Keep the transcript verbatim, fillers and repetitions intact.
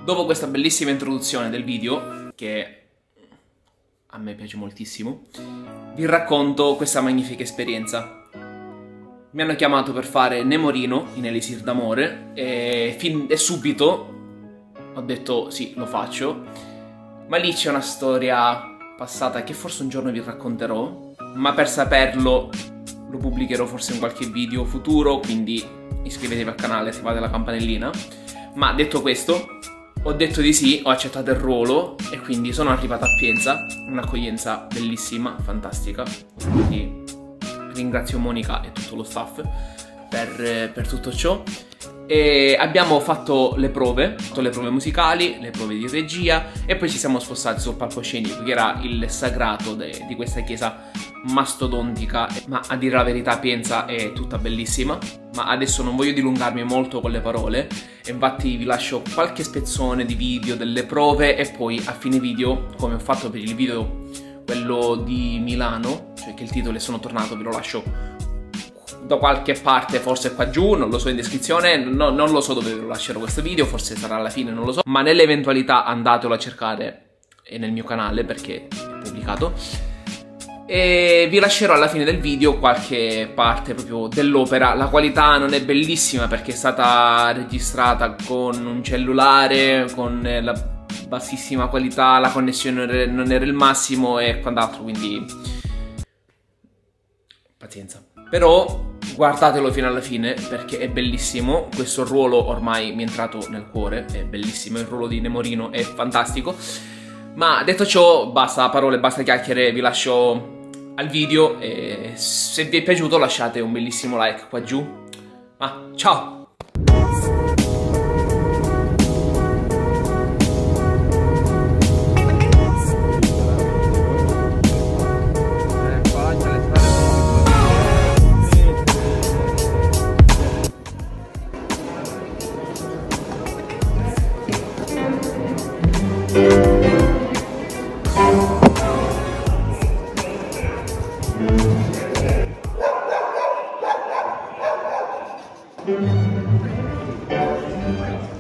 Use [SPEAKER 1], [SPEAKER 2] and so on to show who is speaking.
[SPEAKER 1] Dopo questa bellissima introduzione del video, che a me piace moltissimo, vi racconto questa magnifica esperienza. Mi hanno chiamato per fare Nemorino in Elisir d'amore e, fin, e subito ho detto sì, lo faccio. Ma lì c'è una storia passata che forse un giorno vi racconterò, ma per saperlo lo pubblicherò forse in qualche video futuro, quindi iscrivetevi al canale, attivate la campanellina. Ma detto questo, ho detto di sì, ho accettato il ruolo e quindi sono arrivato a Pienza, un'accoglienza bellissima, fantastica. Quindi ringrazio Monica e tutto lo staff per, per tutto ciò. E abbiamo fatto le prove, fatto le prove musicali, le prove di regia e poi ci siamo spostati sul palcoscenico, che era il sagrato de, di questa chiesa mastodontica. Ma a dire la verità Pienza è tutta bellissima, ma adesso non voglio dilungarmi molto con le parole, infatti vi lascio qualche spezzone di video delle prove e poi a fine video, come ho fatto per il video quello di Milano, cioè che il titolo è Sono tornato, ve lo lascio da qualche parte, forse qua giù, non lo so, in descrizione, no, non lo so dove ve lo lascerò questo video, forse sarà alla fine, non lo so, ma nell'eventualità andatelo a cercare nel mio canale perché è pubblicato. E vi lascerò alla fine del video qualche parte proprio dell'opera. La qualità non è bellissima perché è stata registrata con un cellulare, con la bassissima qualità, la connessione non era il massimo e quant'altro, quindi pazienza. Però guardatelo fino alla fine perché è bellissimo. Questo ruolo ormai mi è entrato nel cuore, è bellissimo, il ruolo di Nemorino è fantastico. Ma detto ciò, basta parole, basta chiacchiere, vi lascio al video e se vi è piaciuto lasciate un bellissimo like qua giù. Ma ciao!
[SPEAKER 2] Thank you.